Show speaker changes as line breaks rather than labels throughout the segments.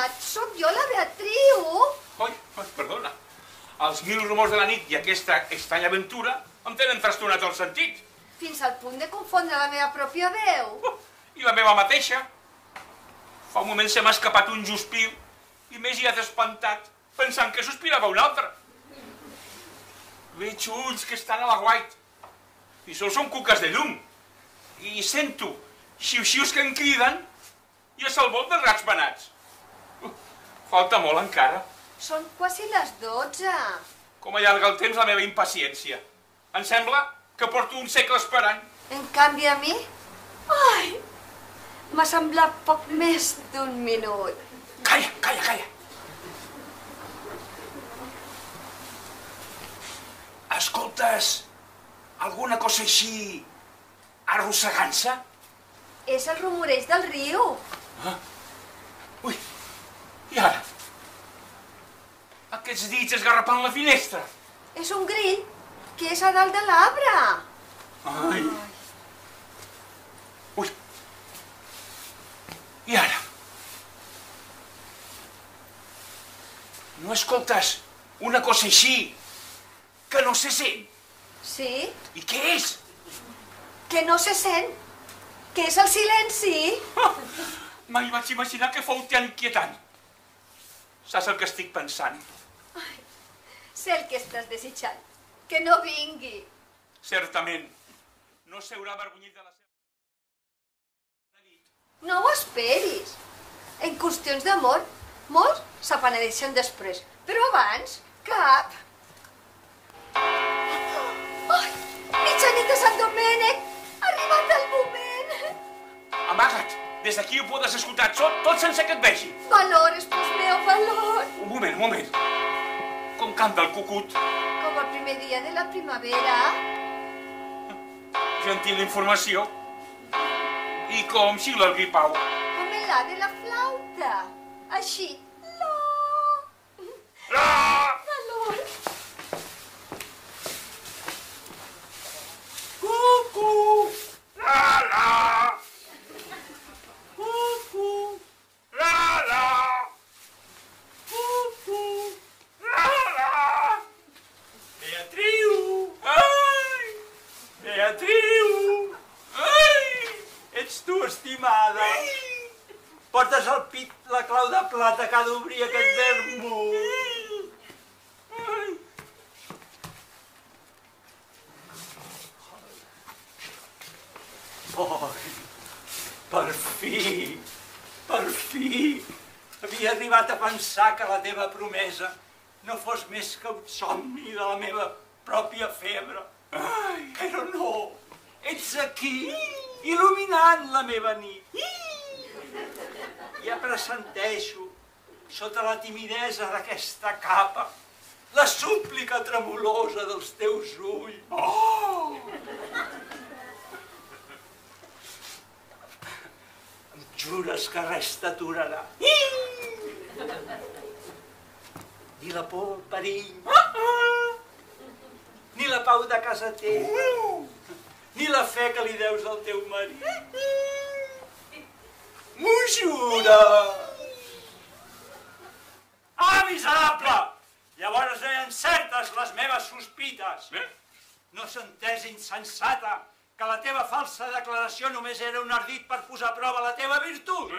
estimat, sóc jo la Beatriu.
Oi, perdona. Els mil rumors de la nit i aquesta estranya aventura em tenen trastornat el sentit.
Fins al punt de confondre la meva pròpia veu.
I la meva mateixa. Fa un moment se m'ha escapat un sospir i m'he girat espantat, pensant que sospirava un altre. Veig ulls que estan a l'aguait i sols són cuques de llum. I sento xiu-xius que em criden i és el volt dels rats penats. Falta molt encara.
Són quasi les 12.
Com allarga el temps la meva impaciència. Em sembla que porto un segle esperant.
En canvi a mi, ai, m'ha semblat poc més d'un minut.
Calla, calla, calla. Escoltes alguna cosa així arrossegant-se?
És el rumoreig del riu.
Ah. Ui, i ara? Aquests dits esgarrapant la finestra.
És un grill que és a dalt de l'arbre.
Ai. Ui. I ara? No escoltes una cosa així que no se sent?
Sí?
I què és?
Que no se sent. Que és el silenci.
Mai vaig imaginar que fou tan inquietant. Saps el que estic pensant?
Ai, sé el que estàs desitjant. Que no vingui.
Certament. No s'haurà avergonyit de la seva...
No ho esperis. En qüestions d'amor, molts s'apenedeixen després. Però abans, cap. Ai, mitjanit de Sant Domènec. Ha arribat el moment.
Amaga't. Des d'aquí ho podes escoltar tot sense que et vegi.
Valor, espòs meu, valor.
Un moment. Com canta el cucut.
Com el primer dia de la primavera.
Gentil informació. I com xila el gripau.
Com el la de la flauta. Així.
La!
Valor.
Cucu! La! Cucu! La! Cucu! La! Beatriu! Ai! Beatriu! Ai!
Ets tu, estimada. Portes al pit la clau de plata que ha d'obrir aquest vermut. Ai, per fi, havia arribat a pensar que la teva promesa no fos més que un somni de la meva pròpia febre. Ai, però no, ets aquí, il·luminant la meva nit. Ja pressenteixo, sota la timidesa d'aquesta capa, la súplica tremolosa dels teus ulls. Oh! Em jures que res t'aturarà. Ni la por al perill, ni la pau de casa teva, ni la fe que li deus al teu marit. M'ho jures! Ah, miserable! Llavors eren certes les meves sospites. No s'ha entès, insensata, que la teva falsa declaració només era un ardit per posar a prova la teva virtut.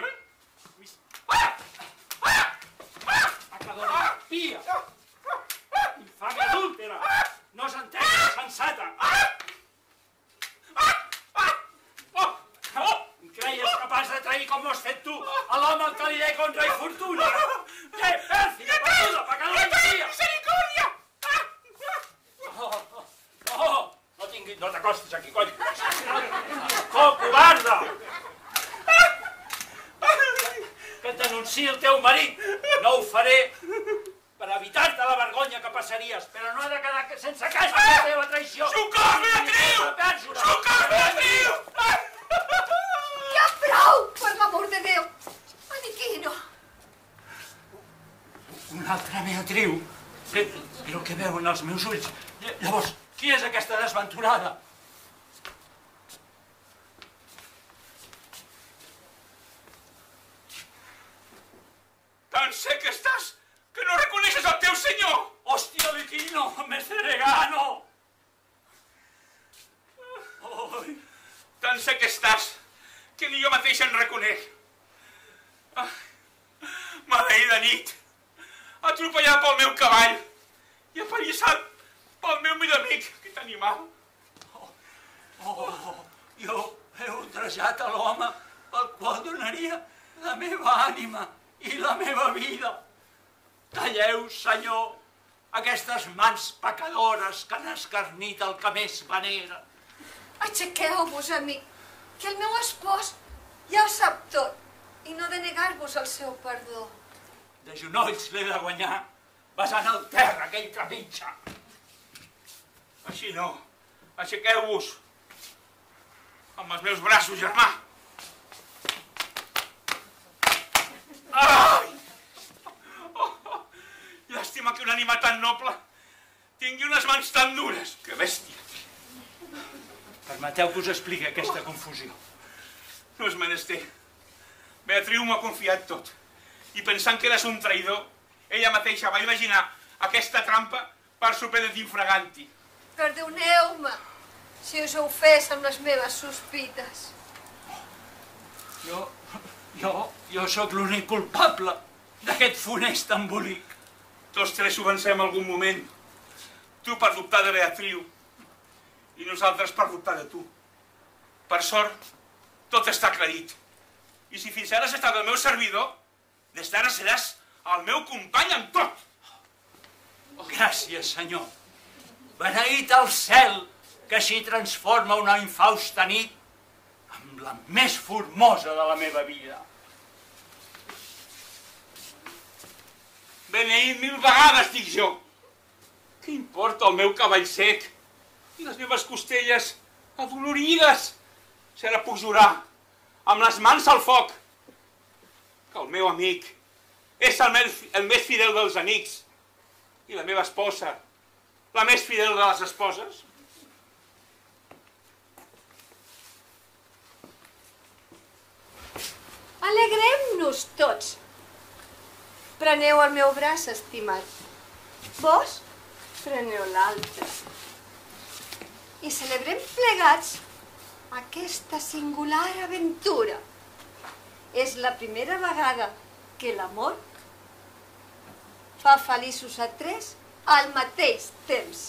Pecadora impia! Infame adúltera! No s'ha entès, insensata! Em creies capaç de trair com ho has fet tu a l'home al que li deia contra i fortuna? Què, pèrfida, perduda, pecadora impia!
Misericòrdia!
No t'acostis aquí, cony! Oh, covarda! Que et denunciï el teu marit. No ho faré per evitar-te la vergonya que passaries, però no ha de quedar sense cas per la teva traïció.
Socors, Beatriu! Socors, Beatriu!
Ja prou, per l'amor de Déu. Aniquino.
Una altra Beatriu. Però què veuen els meus ulls? Llavors, qui és aquesta desventurada?
Tan sec que estàs que no reconeixes el teu senyor!
Hòstia, Litino, mestre Gano!
Tan sec que estàs que ni jo mateix en reconec. Maleïda nit, atropellat pel meu cavall i apallissat pel meu millor amic, aquest animal.
Jo he ultrajat a l'home pel qual donaria la meva ànima i la meva vida. Talleu, senyor, aquestes mans pecadores que han escarnit el que més venera.
Aixequeu-vos, amic, que el meu espòs ja ho sap tot i no de negar-vos el seu perdó.
De genolls l'he de guanyar, besant al terra aquell trepitja.
Així no, aixequeu-vos amb els meus braços, germà. Ai! Llàstima que un ànima tan noble tingui unes mans tan dures. Que bèstia!
Permeteu que us expliqui aquesta confusió.
No és menester. Beatriu m'ha confiat tot. I pensant que eres un traïdor, ella mateixa va imaginar aquesta trampa per sorprendre't infraganti.
Perdoneu-me si us he ofès amb les meves sospites.
Jo sóc l'únic culpable d'aquest funest embolic.
Tots tres ho vencem en algun moment. Tu per dubtar de Beatriu i nosaltres per dubtar de tu. Per sort, tot està aclarit. I si fins ara has estat el meu servidor, des d'ara seràs el meu company en tot.
Gràcies, senyor. Beneït el cel que així transforma una infausta nit amb la més formosa de la meva vida.
Beneït 1000 vegades, dic jo. Què importa el meu cavall sec i les meves costelles adolorides? Si ara puc jurar, amb les mans al foc, que el meu amic és el més fidel dels amics i la meva esposa, la més fidel de les esposes.
Alegrem-nos tots. Preneu el meu braç, estimat. Vos preneu l'altre. I celebrem plegats aquesta singular aventura. És la primera vegada que l'amor fa feliços a tres al mateix temps.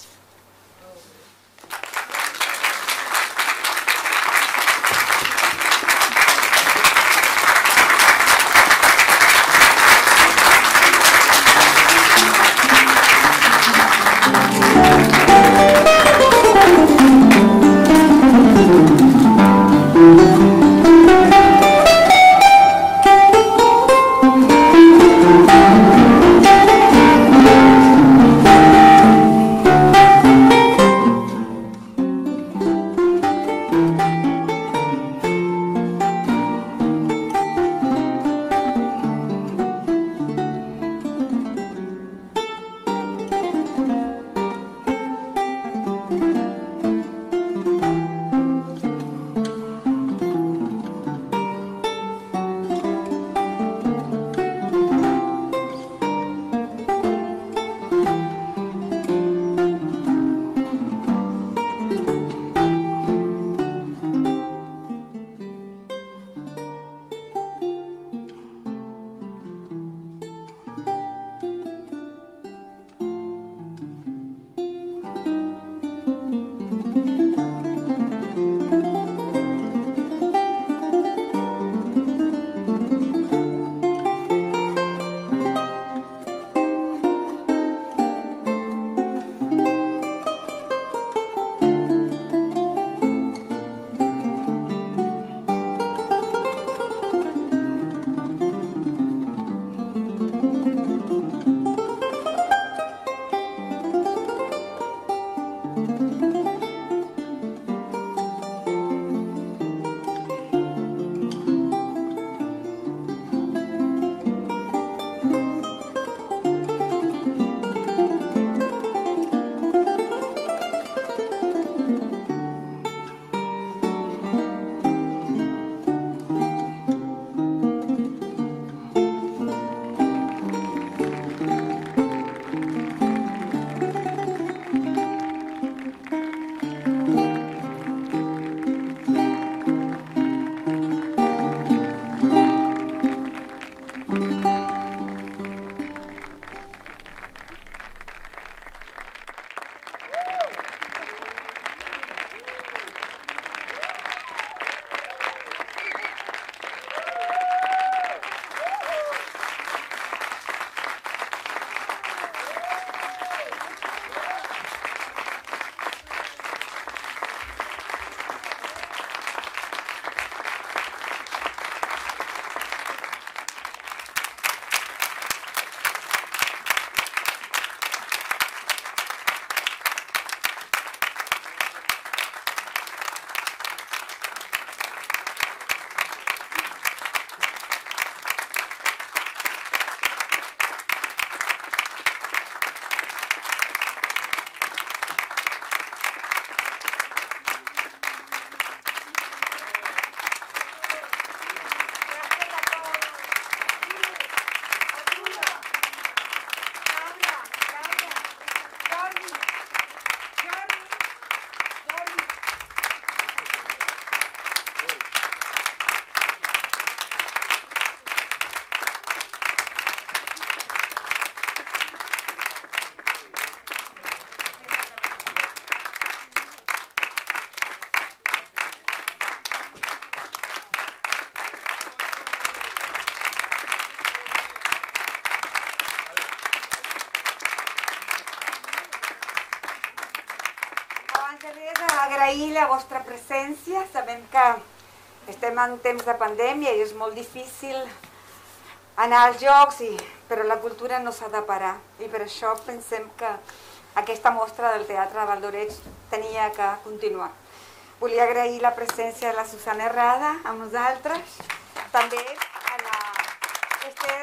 de res, agrair la vostra presència. Sabem que estem en temps de pandèmia i és molt difícil anar als jocs, però la cultura no s'ha de parar. I per això pensem que aquesta mostra del Teatre de Valldoreix tenia que continuar. Volia agrair la presència de la Susana Herrada amb nosaltres, també a la Esther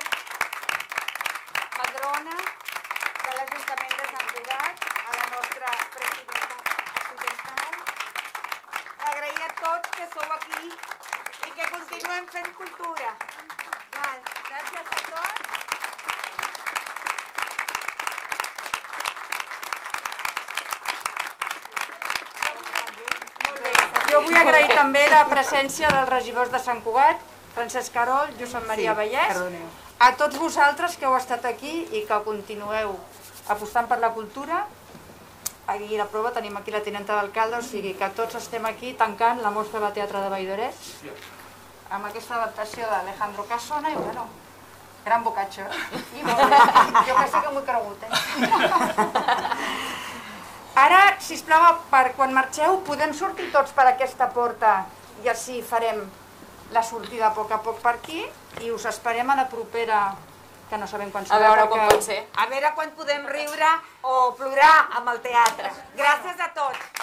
Padrona de l'Ajuntament de Sant Cugat, a la nostra presidenta accidental. Agrair a tots que sou aquí i que continuem fent cultura. Gràcies a tots.
Jo vull agrair també la presència dels regidors de Sant Cugat, Francesc Carol, Josep Maria Vallès, a tots vosaltres que heu estat aquí i que continueu apostant per la cultura. Aquí la prova, tenim aquí la tinenta d'alcalde, o sigui que tots estem aquí tancant la mostra de teatre de Valldoreix amb aquesta adaptació d'Alejandro Casona i, bueno, gran bocatxo. I molt bé. Jo que sé que m'ho he cregut, Ara, sisplau, per quan marxeu, podem sortir tots per aquesta porta i així farem la sortida a poc per aquí i us esperem a la propera, que no sabem quan serà.
A veure quan pot ser.
A veure quan podem riure o plorar amb el teatre. Gràcies a tots.